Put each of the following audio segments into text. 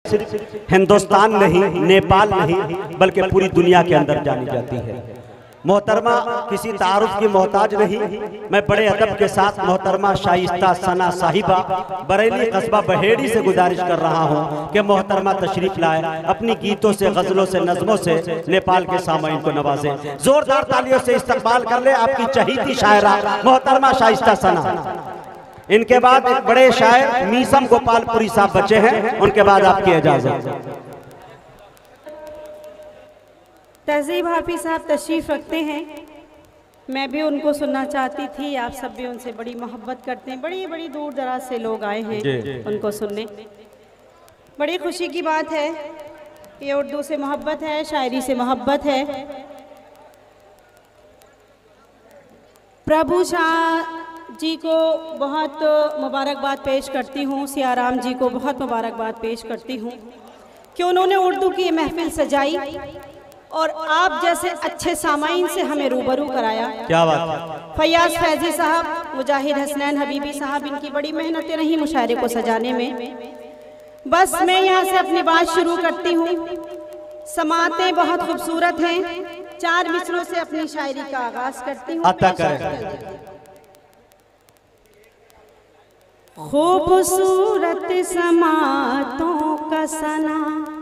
सिर्फ हिंदुस्तान नहीं, नेपाल नहीं, बल्कि पूरी दुनिया के अंदर जानी जाती है। मोहतरमा किसी तारुफ की मोहताज नहीं। मैं बड़े अदब के साथ मोहतरमा शाइस्ता सना साहिबा बरेली कस्बा बहेड़ी से गुजारिश कर रहा हूँ कि मोहतरमा तशरीफ लाए, अपनी गीतों से, गजलों से, नज़मों से नेपाल के सामाईन को नवाजे। जोरदार तालियों से इस्तकबाल कर ले आपकी चहीती शायरा मोहतरमा शाइस्ता सना। इनके बाद एक बड़े शायर मीसम गोपालपुरी साहब बचे हैं, उनके बाद आपकी इजाजत। तहजीब हाफिज साहब तशरीफ़ रखते हैं, मैं भी उनको सुनना चाहती थी। आप सब भी उनसे बड़ी मोहब्बत करते हैं, बड़ी बड़ी दूर दराज से लोग आए हैं उनको सुनने। बड़ी खुशी की बात है, ये उर्दू से मोहब्बत है, शायरी से मोहब्बत है। प्रभु शाह जी को बहुत मुबारकबाद पेश करती हूँ, सियाराम जी को बहुत मुबारकबाद पेश करती हूँ कि उन्होंने उर्दू की महफिल सजाई और आप जैसे अच्छे सामाईन से हमें रूबरू कराया। क्या बात है। फैयाज फैजी साहब, मुजाहिद हसनैन हबीबी साहब, इनकी बड़ी मेहनतें रही मुशायरे को सजाने में। बस मैं यहाँ से अपनी बात शुरू करती हूँ। समातें बहुत खूबसूरत हैं, 4 मिसरों से अपनी शायरी का आगाज करती हूँ। खूबसूरत समातों का सना,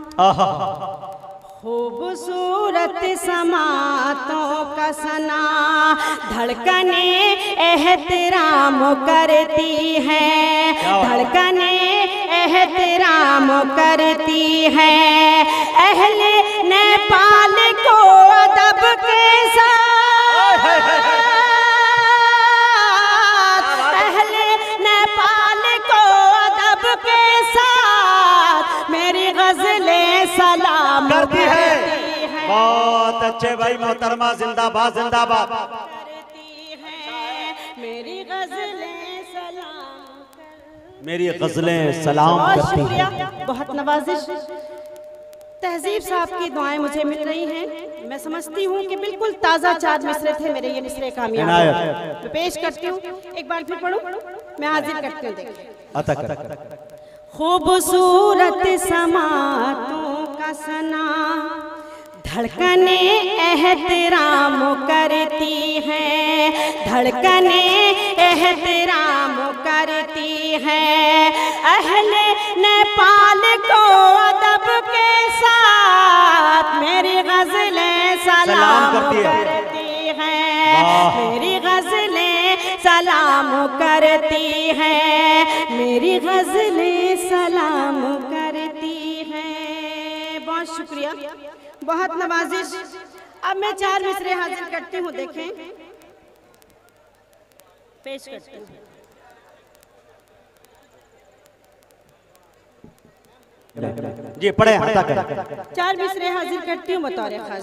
खूबसूरत समातों का सना, धड़कने एहतराम करती है, धड़कने एहतराम करती है। अहले नेपाल को अदब के साथ, अहले नेपाल को अदब के साथ मेरी गजलें सलाम करती है। बहुत अच्छे भाई मोहतरमा, जिंदाबाद जिंदाबाद करती है। मेरी गजलें सलाम, मेरी गजलें सलाम करती हैं। बहुत नवाजिश। तहजीब साहब की दुआएं मुझे मिल रही हैं। मैं समझती हूँ कि बिल्कुल ताज़ा 4 मिसरे थे मेरे, ये मिसरे कामयाब मैं पेश करती हूँ। एक बार फिर पढ़ूँ, मैं हाजिर करती हूँ। देखिए, खूबसूरत समातों का सना, धड़कने एहतराम करती है, धड़कने एहतराम करती है। अहले नेपाल को अदब के साथ मेरी गजलें सलाम करती हैं, मेरी गजलें सलाम करती हैं, मेरी गजलें सलाम करती हैं। बहुत शुक्रिया, बहुत नवाजिश। अब मैं 4 मिसरे हाजिर करती हूँ, देखें, पेश करती हूँ। जी पढ़े। 4 मिसरे हाजिर करती हूँ बतौर खास।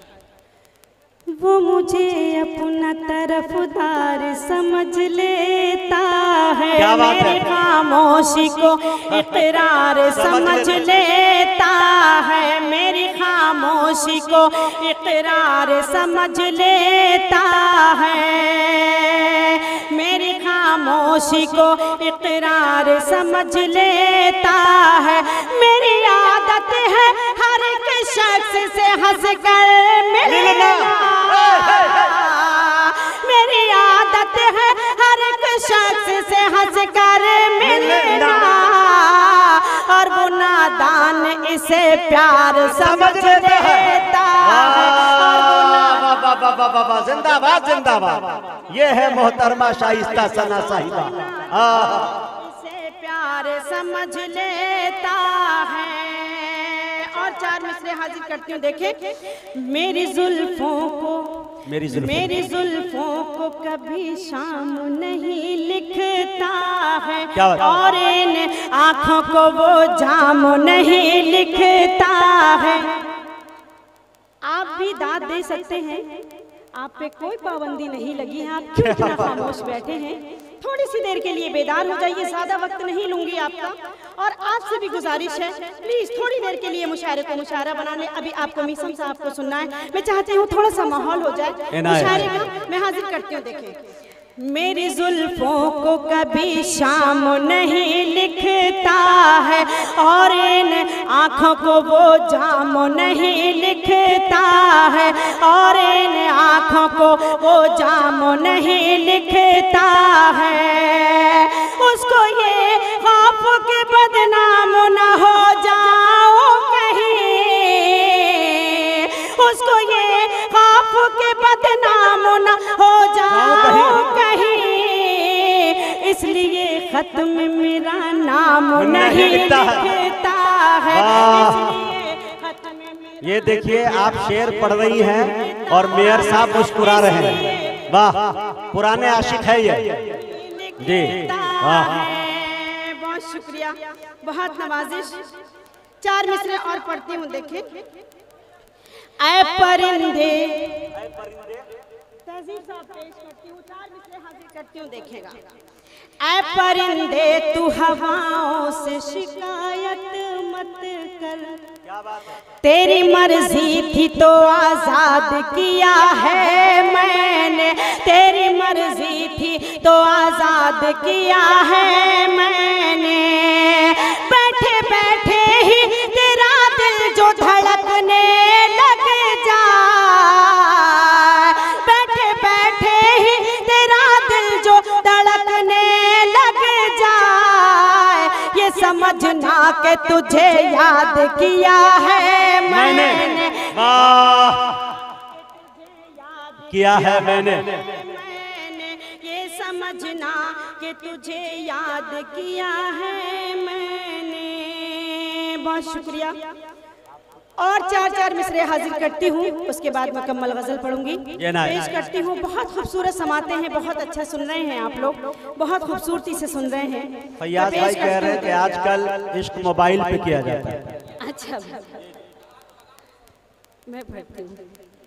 वो मुझे अपना तरफदार समझ लेता है, मेरी खामोशी को इकरार समझ लेता है, मेरी खामोशी को इकरार समझ लेता है, मेरी खामोशी को इकरार समझ लेता है। मेरी आदत है हर एक शख्स से हंसकर मिलना, मेरी आदत है हर एक शख्स से हंसकर मिलना, और वो नादान इसे प्यार समझ लेता है। जिंदाबाद जिंदाबाद। ये है मोहतरमा शाइस्ता सना साहिबा, इसे प्यार समझ लेता है। और 4 मिसरे हाजिर करती हूँ, देखें। मेरी जुल्फों को, मेरी जुल्फों को कभी शाम नहीं लिखता है, और इन आँखों को वो जाम नहीं लिखता है। आप भी दाद दे सकते हैं, आप पे कोई पाबंदी नहीं लगी है। आप क्यों इतना खामोश बैठे हैं? थोड़ी सी देर के लिए बेदार हो जाइए, ज़्यादा वक्त नहीं लूंगी आपका। और आपसे भी गुजारिश है, प्लीज़ थोड़ी देर के लिए मुशायरे को मुशायरा बनाने। अभी आपको मीसम साहब को सुनना है, मैं चाहती हूँ थोड़ा सा माहौल हो जाए मुशायरे का। मैं हाजिर करती हूँ, देखें। मेरी जुल्फों को कभी शाम नहीं लिखता है और इन आँखों को वो जाम नहीं लिखता है और इन आँखों को वो जाम नहीं लिखता है। उसको ये खौफ के बदनाम न हो जाओ कहीं, उसको ये खौफ के बदनाम न हो जाओ कहीं, इसलिए खत में मेरा नाम नहीं लिखता है। ये देखिए आप शेर पढ़ रही हैं और मेयर साहब मुस्कुरा रहे हैं। वाह, पुराने आशिक है ये जी। वाह, बहुत शुक्रिया, बहुत नवाजिश। 4 मिसरे और पढ़ती हूँ, देखें। ऐ परिंदे, तहजीब साहब पेश करती हूँ, 4 मिसरे हाजिर करती हूँ, देखेगा। ऐ परिंदे तू हवाओं से शिकायत मत कर, तेरी मर्जी थी तो आजाद किया है मैंने, तेरी मर्जी थी तो आजाद किया है मैंने। बैठे बैठे ही तेरा दिल जो धड़कने लग जाए, बैठे बैठे ही तेरा दिल जो धड़कने लग जाए, ये समझना कि तुझे याद किया है मैंने। किया है मैंने, ये समझना कि तुझे याद किया है मैंने। बहुत शुक्रिया। और 4 मिसरे हाजिर करती हूँ, उसके बाद मुकम्मल गजल पढ़ूंगी, पेश करती हूँ। बहुत खूबसूरत समाते हैं, बहुत अच्छा सुन रहे हैं आप लोग, बहुत खूबसूरती से सुन रहे हैं। फैयाज भाई कह रहे हैं कि आजकल इश्क मोबाइल पे किया जाता है। अच्छा, मैं पढ़ती हूँ।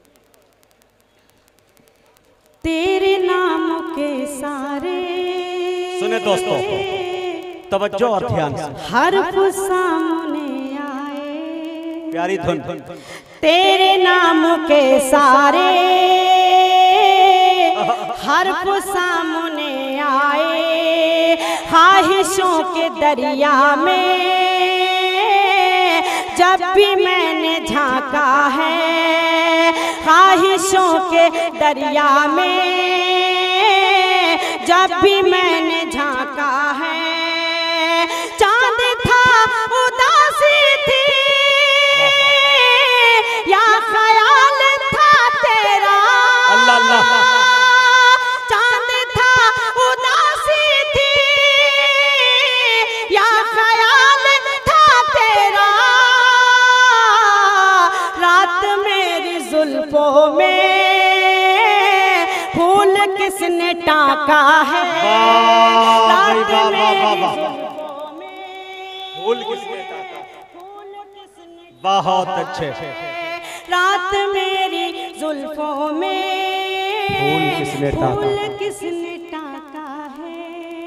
तेरे नाम के सारे, सुने दोस्तों, तवज्जो और ध्यान से, हर्फ सामने आए, प्यारी धुन। तेरे नाम के सारे हर्फ सामने आए, ख्वाहिशों के दरिया में जब भी मैंने झांका है, ख्वाहिशों के दरिया में जब भी मैंने झांका है, चांद था उदासी थी या ख्याल था तेरा, अल्लाह अल्लाह, चांद था उदासी थी या ख्याल था तेरा, रात मेरी जुल्फों में फूल किसने टाका है, रात मेरी जुल्फों में फूल किसने टाका, बहुत अच्छे। रात मेरी जुल्फों में फूल किसने टाका, फूल किसने टाका है।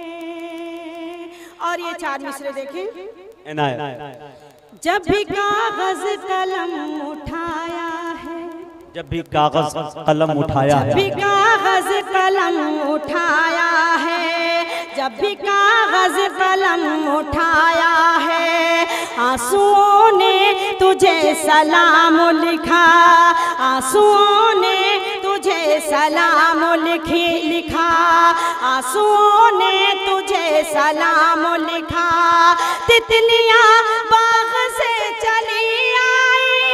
और ये 4 मिसरे देखें। जब भी कागज कलम उठाया है, जब भी कागज कलम उठाया है, जब भी कागज कलम उठाया है, जब भी कागज कलम उठाया है, आंसुओं ने तुझे सलाम लिखा, आंसुओं ने तुझे सलाम लिखा, आंसुओं ने तुझे सलाम लिखा। तितलियां बाग से चली आई,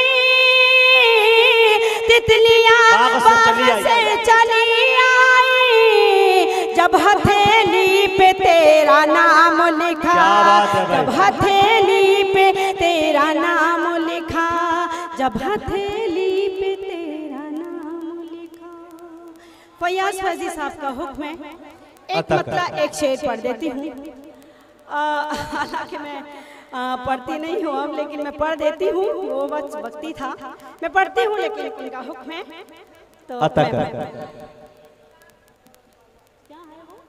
तितलियां बाग से चली आई, जब हथेली पे तेरा नाम लिखा, जब हथेली पे तेरा नाम लिखा, जब हथेली पे तेरा नाम लिखा। फैयाज फैजी साहब का हुक्म है, एक मतलब एक शेर पढ़ देती हूँ। हालांकि मैं पढ़ती नहीं हूँ अब, लेकिन मैं पढ़ देती हूँ, वो वक्ती था, मैं पढ़ती हूँ, लेकिन उनका हुक्म है तो क्या है वो?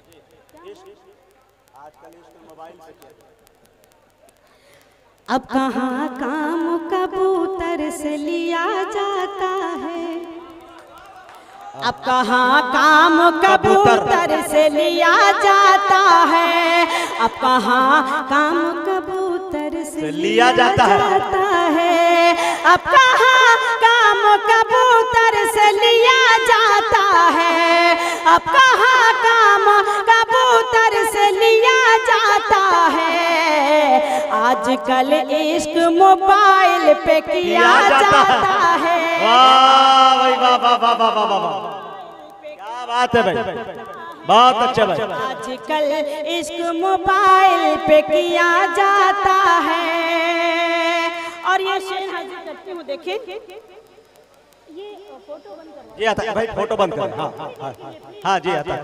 अब कहाँ काम कबूतर से लिया जाता है, अब कहाँ काम कबूतर से लिया जाता है, अब कहाँ काम कबूतर से लिया जाता है, अब कहाँ काम कबूतर से लिया जाता है, अब कहाँ काम कबूतर से लिया जाता है। आजकल इश्क मोबाइल पे किया जाता है। वाह भाई वाह वाह वाह वाह वाह वाह, क्या बात है भाई, बहुत अच्छा भाई। आजकल इश्क मोबाइल पे किया जाता है। और ये शेर हाजिर करती हूँ, देखिए ये फोटो बंद कर, ये आता है भाई, फोटो बंद कर। हाँ हाँ हाँ हाँ जी आता है,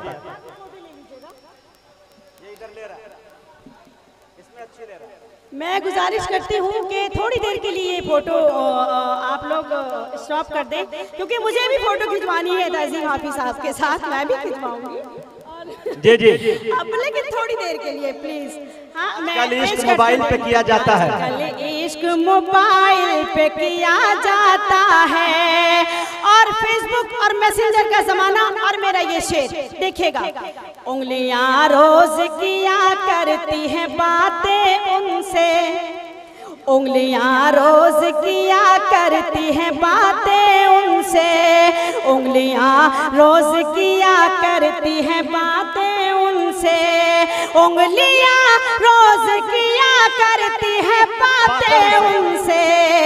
ये इधर ले रहा है, इसमें अच्छी ले रहा है। मैं गुजारिश करती हूँ कि थोड़ी देर के लिए फोटो आप लोग स्टॉप कर दें, क्योंकि मुझे भी फोटो खिंचवानी है तहसीन हाफिज साहब के साथ, मैं भी खिंचवाऊंगी जी जी। अब लेकिन थोड़ी देर के लिए प्लीज। हाँ, कल इश्क मोबाइल पे किया जाता है, कल इश्क मोबाइल पे किया जाता है, और फेसबुक और मैसेंजर का जमाना। और मेरा ये शेर देखिएगा, उंगलियां रोज किया करती हैं बातें उनसे, उंगलियां रोज किया करती हैं बातें उनसे, उंगलियां रोज किया करती हैं बातें उनसे, उंगलियां रोज किया करती हैं बातें उनसे।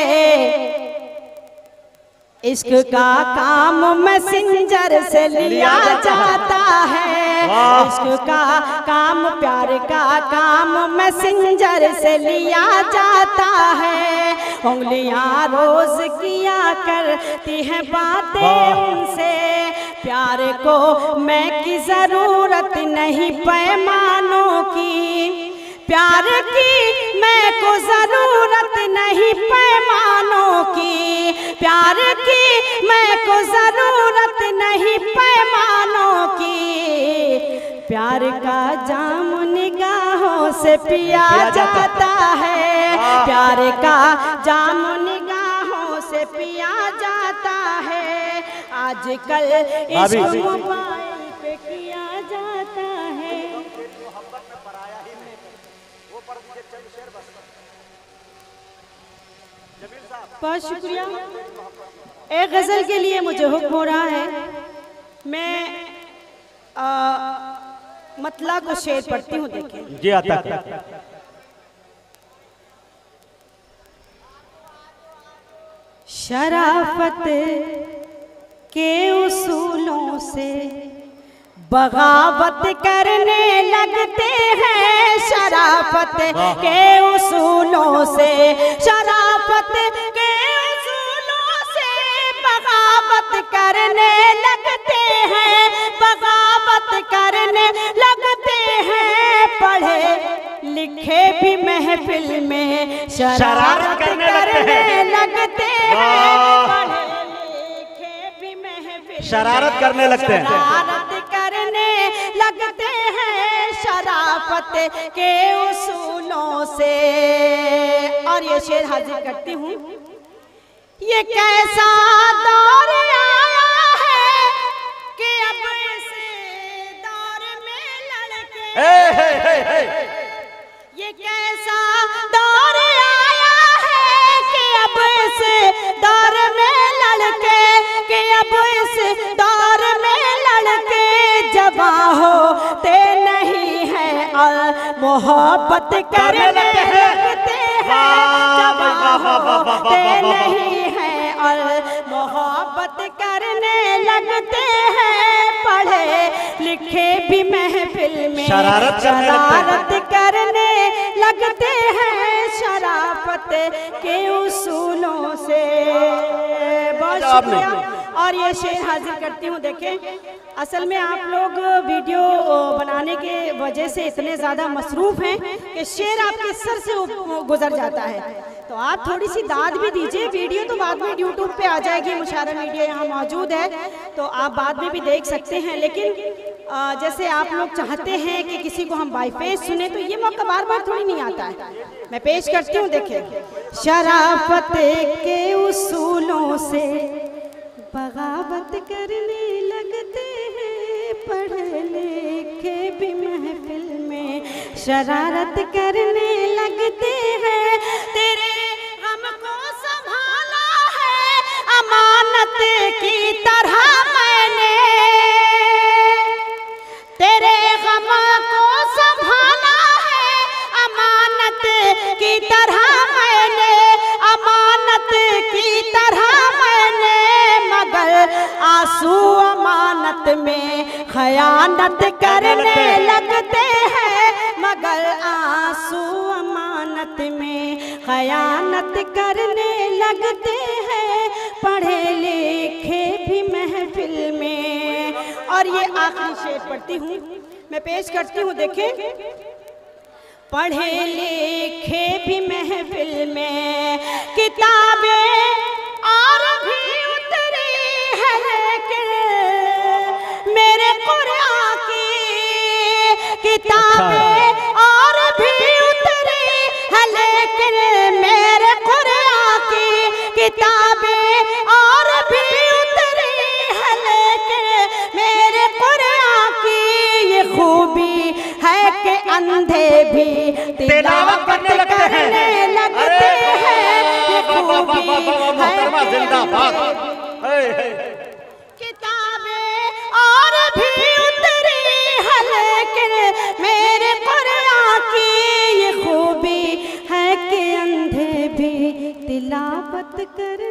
इश्क का काम मैसेंजर से लिया जाता है, इश्क का काम, प्यार का काम मैसेंजर से लिया जाता है। उंगलियां रोज किया करती हैं बातें उनसे, प्यार को मैं की जरूरत नहीं पैमानों की, प्यार की मैं को जरूरत नहीं पैमानों की, प्यार की मैं को जरूरत नहीं पैमानों की। प्यार का जाम निगाहों से पिया जाता है, प्यार का जाम निगाहों से पिया जाता है। आजकल इश्क मोबाइल पे किया जाता है। बहुत शुक्रिया। एक गजल के लिए मुझे हुक्म हो रहा है, मैं मतला को शेर पढ़ती हूँ, देखिए जी आता है। शराफत के उसूलों से बगावत करने लगते हैं, शराफत के उसूलों से, शराफत के उसूलों से बगावत करने लगते हैं, बगावत करने लगते हैं। पढ़े लिखे भी महफिल में शरारत करने लगते हैं, पढ़े लिखे भी महफिल शरारत करने लगते हैं, शरारत करने लगते हैं, शराफत के उसूलों से। और ये शेर हाजिर करती हूँ, ये कैसा दौर आया है कि अब इस दौर में लड़के, ये कैसा दौर आया है कि अब इस दौर में लड़के, कि अब इस दौर में लड़के जवां होते नहीं हैं और मोहब्बत करने लगते हैं, जवां होते नहीं हैं और मोहब्बत करने लगते हैं। पढ़े लिखे भी महफिल में शरारत करने लगते हैं, शराफत के उसूलों से। बहुत शुक्रिया। और ये शेर हाजिर करती हूँ, देखें असल में आप लोग वीडियो बनाने के वजह से इतने ज़्यादा मसरूफ़ हैं कि शेर आपके सर से गुजर जाता है, तो आप थोड़ी सी दाद भी दीजिए। वीडियो तो बाद में यूट्यूब पे आ जाएगी, मुशारा मीडिया यहाँ मौजूद है, तो आप बाद में भी देख सकते हैं। लेकिन जैसे आप लोग चाहते हैं कि किसी को हम बाई फेस सुने, तो ये मौका बार बार थोड़ी नहीं आता है। मैं पेश करती हूँ, देखें। शराफत के उसूलों से बगावत करने लगे पढ़े लिखे भी महफिल में शरारत करने लगते हैं। तेरे गम को संभाला है अमानत की तरह मैंने, तेरे गम को संभाला है अमानत की तरह मैंने, अमानत की तरह मैंने, मगर आंसू अमानत में खयानत करने लगते हैं, मगर आंसू अमानत में खयानत करने लगते हैं, पढ़े लिखे भी महफिल में। और ये आखिरी शेर पढ़ती हूँ, मैं पेश करती हूँ, देखें। पढ़े लिखे भी महफिल में किताबें और भी उतरी है, लेकिन मेरे कुरान की किताबें और भी उतरी है, लेकिन मेरे कुरान की किताबें और भी उतरी है, लेकिन मेरे कुरान की ये खूबी है कि अंधे भी तिलावत करने लगते हैं। ये खूबी है जिंदाबाद। किताबें और भी उतरी है, लेकिन मेरे कुरान की ये खूबी है कि अंधे भी तिलावत कर